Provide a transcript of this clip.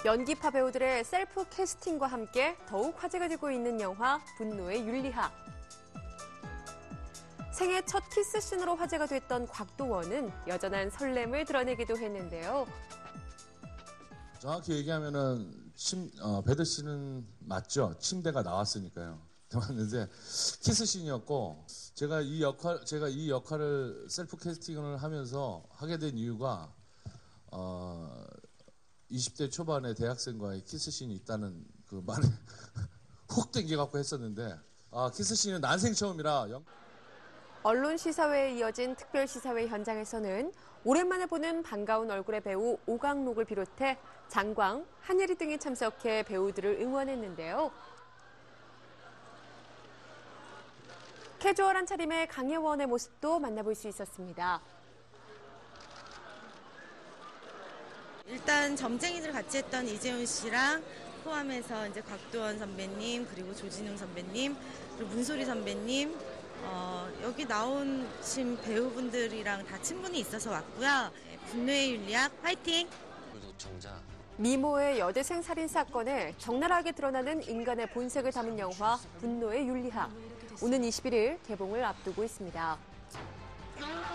연기파 배우들의 셀프 캐스팅과 함께 더욱 화제가 되고 있는 영화 분노의 윤리학. 생애 첫 키스씬으로 화제가 됐던 곽도원은 여전한 설렘을 드러내기도 했는데요. 정확히 얘기하면은 배드 씨는 맞죠. 침대가 나왔으니까요. 나왔는데 키스씬이었고 제가 이 역할을 셀프 캐스팅을 하면서 하게 된 이유가 20대 초반에 대학생과의 키스씬이 있다는 그 말에 훅 땡겨갖고 했었는데 키스씬은 난생 처음이라. 언론 시사회에 이어진 특별 시사회 현장에서는 오랜만에 보는 반가운 얼굴의 배우 오강록을 비롯해 장광, 한예리 등이 참석해 배우들을 응원했는데요. 캐주얼한 차림의 강예원의 모습도 만나볼 수 있었습니다. 일단 점쟁이들 같이 했던 이재훈 씨랑 포함해서 이제 곽도원 선배님, 그리고 조진웅 선배님, 그리고 문소리 선배님, 여기 나오신 배우분들이랑 다 친분이 있어서 왔고요. 분노의 윤리학 파이팅! 미모의 여대생 살인 사건에 적나라하게 드러나는 인간의 본색을 담은 영화 분노의 윤리학. 오는 21일 개봉을 앞두고 있습니다.